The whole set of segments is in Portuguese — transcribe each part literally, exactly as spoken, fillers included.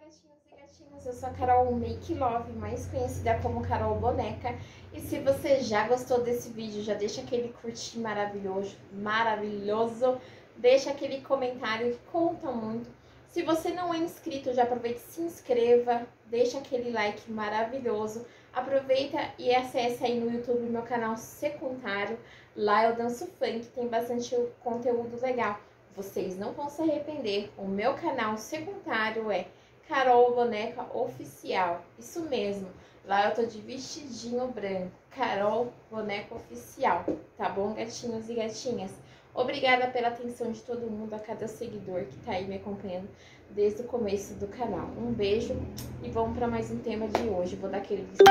gatinhos e gatinhas, eu sou a Carol Make Love, mais conhecida como Carol Boneca. E se você já gostou desse vídeo, já deixa aquele curtir maravilhoso, maravilhoso, deixa aquele comentário que conta muito. Se você não é inscrito, já aproveita e se inscreva, deixa aquele like maravilhoso. Aproveita e acesse aí no YouTube meu canal secundário, lá eu danço funk, tem bastante conteúdo legal. Vocês não vão se arrepender, o meu canal secundário é Carol Boneca Oficial, isso mesmo, lá eu tô de vestidinho branco, Carol Boneca Oficial, tá bom, gatinhos e gatinhas? Obrigada pela atenção de todo mundo, a cada seguidor que tá aí me acompanhando desde o começo do canal. Um beijo e vamos para mais um tema de hoje. Vou dar aquele básico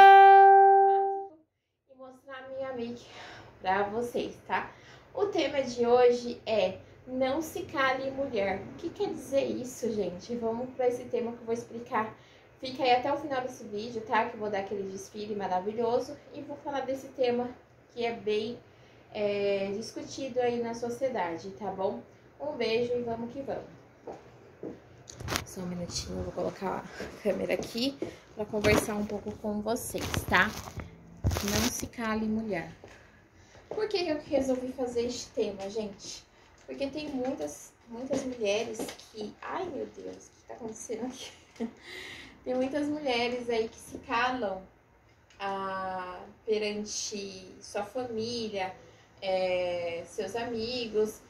e mostrar a minha make pra vocês, tá? O tema de hoje é não se cale, mulher. O que quer dizer isso, gente? Vamos para esse tema que eu vou explicar. Fica aí até o final desse vídeo, tá? Que eu vou dar aquele desfile maravilhoso e vou falar desse tema que é bem é, discutido aí na sociedade, tá bom? Um beijo e vamos que vamos. Só um minutinho, eu vou colocar a câmera aqui para conversar um pouco com vocês, tá? Não se cale, mulher. Por que eu resolvi fazer este tema, gente? Porque tem muitas, muitas mulheres que... Ai, meu Deus, o que tá acontecendo aqui? Tem muitas mulheres aí que se calam ah, perante sua família, é, seus amigos.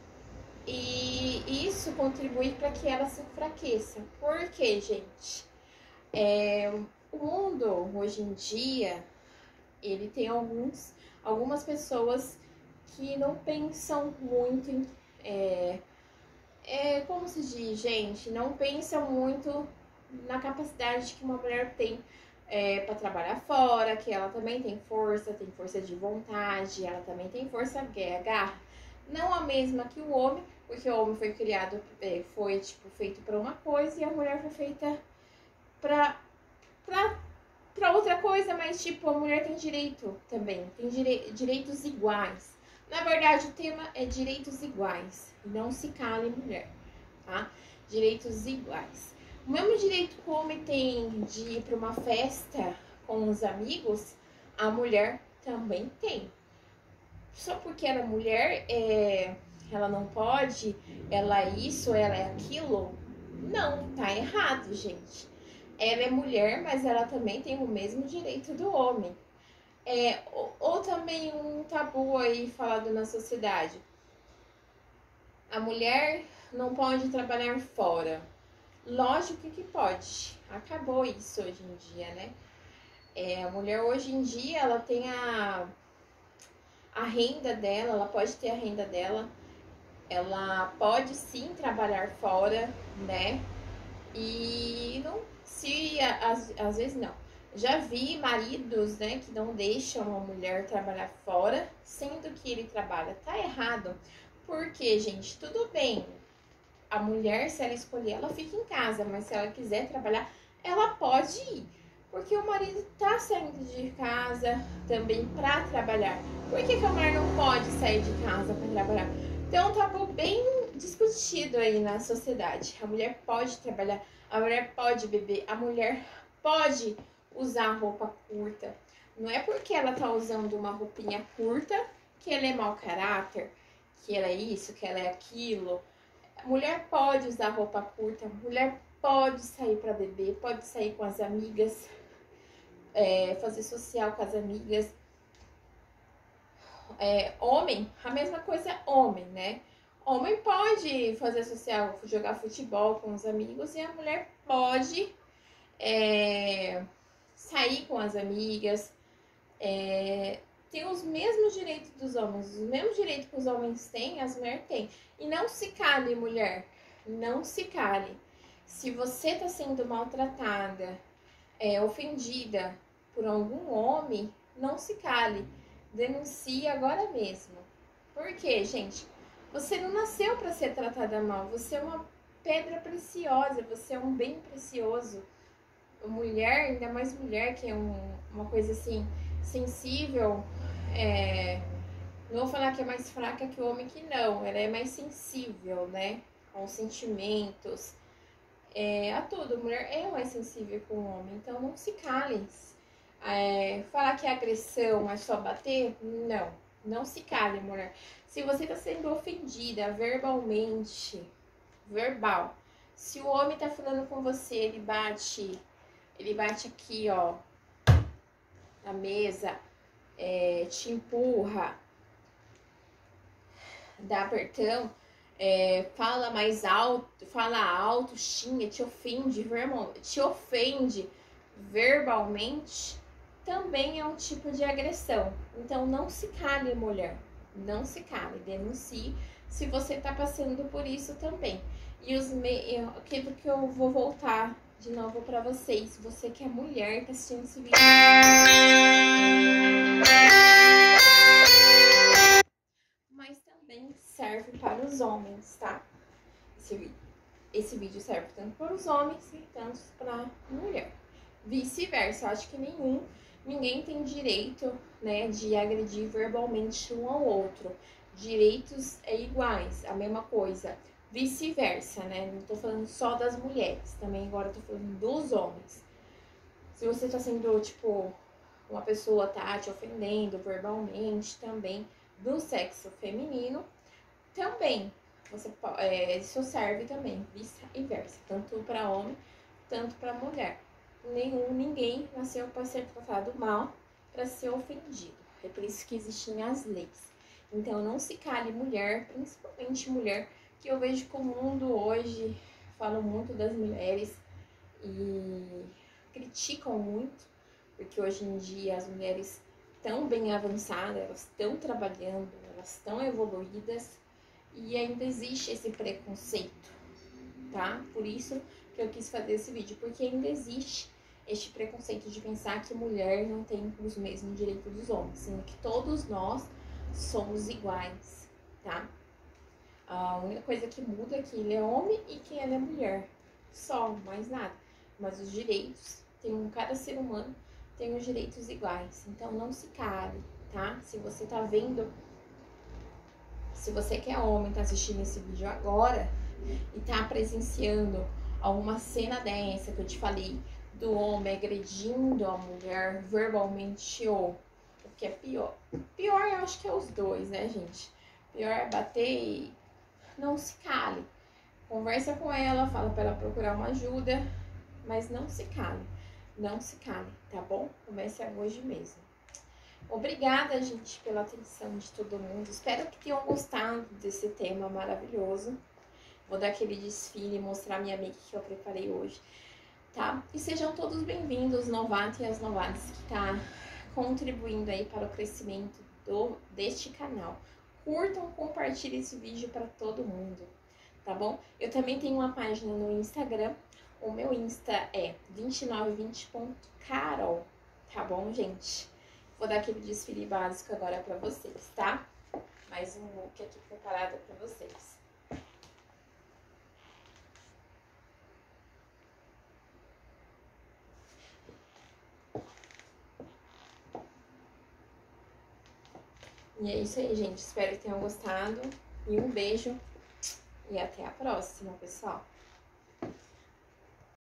E isso contribui para que ela se enfraqueça. Por quê, gente? É, o mundo, hoje em dia, ele tem alguns, algumas pessoas que não pensam muito em... É, é, como se diz, gente? Não pensam muito na capacidade que uma mulher tem é, para trabalhar fora, que ela também tem força, tem força de vontade, ela também tem força garra. Não a mesma que o homem, porque o homem foi criado, é, foi tipo, feito para uma coisa e a mulher foi feita para pra, pra outra coisa, mas tipo, a mulher tem direito também, tem direi direitos iguais. Na verdade, o tema é direitos iguais, não se cale, mulher, tá? Direitos iguais. O mesmo direito que o homem tem de ir para uma festa com os amigos, a mulher também tem. Só porque ela é mulher, é, ela não pode, ela é isso, ela é aquilo? Não, tá errado, gente. Ela é mulher, mas ela também tem o mesmo direito do homem. É, ou, ou também um tabu aí falado na sociedade. A mulher não pode trabalhar fora. Lógico que pode. Acabou isso hoje em dia, né? É, a mulher hoje em dia, ela tem a... a renda dela, ela pode ter a renda dela, ela pode sim trabalhar fora, né? E não, se às, às vezes não. Já vi maridos, né, que não deixam a mulher trabalhar fora, sendo que ele trabalha. Tá errado. Porque, gente, tudo bem. A mulher, se ela escolher, ela fica em casa, mas se ela quiser trabalhar, ela pode ir. Porque o marido tá saindo de casa também para trabalhar. Por que que a mulher não pode sair de casa para trabalhar? Então, tá bem discutido aí na sociedade. A mulher pode trabalhar, a mulher pode beber, a mulher pode usar roupa curta. Não é porque ela tá usando uma roupinha curta que ela é mau caráter, que ela é isso, que ela é aquilo. A mulher pode usar roupa curta, a mulher pode sair para beber, pode sair com as amigas, É, fazer social com as amigas. É, homem, a mesma coisa é homem, né? Homem pode fazer social, jogar futebol com os amigos, e a mulher pode é, sair com as amigas, é, tem os mesmos direitos dos homens, os mesmos direitos que os homens têm, as mulheres têm. E não se cale, mulher, não se cale. Se você tá sendo maltratada, É, ofendida por algum homem, não se cale, denuncie agora mesmo. Por quê, gente? Você não nasceu para ser tratada mal, você é uma pedra preciosa, você é um bem precioso. Mulher, ainda mais mulher, que é um, uma coisa assim, sensível, é, não vou falar que é mais fraca que o homem, que não, ela é mais sensível, né, aos sentimentos. é, a tudo. A mulher é mais sensível que o homem, então não se cale. É, falar que é agressão é só bater? Não, não se cale, mulher. Se você tá sendo ofendida verbalmente, verbal, se o homem tá falando com você, ele bate, ele bate aqui, ó, na mesa, é, te empurra, dá apertão, é, fala mais alto, fala alto, xinga, te ofende, verbal, te ofende verbalmente, também é um tipo de agressão. Então não se cale, mulher, não se cale, denuncie se você tá passando por isso também. E os me... aquilo que eu vou voltar de novo para vocês, você que é mulher, tá assistindo esse vídeo, mas também serve para os homens, tá? Esse vídeo, esse vídeo serve tanto para os homens e tanto para mulher. Vice-versa, eu acho que nenhum, ninguém tem direito, né, de agredir verbalmente um ao outro. Direitos é iguais, a mesma coisa. Vice-versa, né? Não tô falando só das mulheres, também agora eu tô falando dos homens. Se você tá sendo, tipo, uma pessoa tá te ofendendo verbalmente também do sexo feminino, também você é, isso serve também, vice-versa, tanto para homem, tanto para mulher. Nenhum, ninguém nasceu para ser tratado mal, para ser ofendido. É por isso que existem as leis. Então não se cale, mulher, principalmente mulher, que eu vejo que o mundo hoje fala muito das mulheres e criticam muito, porque hoje em dia as mulheres estão bem avançadas, elas estão trabalhando, elas estão evoluídas e ainda existe esse preconceito, tá? Por isso que eu quis fazer esse vídeo, porque ainda existe este preconceito de pensar que mulher não tem os mesmos direitos dos homens, sendo que todos nós somos iguais, tá? A única coisa que muda é que ele é homem e que ela é mulher, só, mais nada. Mas os direitos, tem um, cada ser humano tem os direitos iguais, então não se cale, tá? Se você tá vendo, se você que é homem, tá assistindo esse vídeo agora e tá presenciando alguma cena dessa que eu te falei, do homem agredindo a mulher verbalmente ou o que é pior. Pior eu acho que é os dois, né, gente? Pior é bater e não se cale. Conversa com ela, fala para ela procurar uma ajuda, mas não se cale. Não se cale, tá bom? Comece hoje mesmo. Obrigada, gente, pela atenção de todo mundo. Espero que tenham gostado desse tema maravilhoso. Vou dar aquele desfile e mostrar minha make que eu preparei hoje, tá? E sejam todos bem-vindos, novatos e as novatas que tá contribuindo aí para o crescimento do, deste canal. Curtam, compartilhem esse vídeo para todo mundo, tá bom? Eu também tenho uma página no Instagram. O meu Insta é vinte e nove vinte ponto carol, tá bom, gente? Vou dar aquele desfile básico agora pra vocês, tá? Mais um look aqui preparado pra vocês. E é isso aí, gente. Espero que tenham gostado. E um beijo. E até a próxima, pessoal.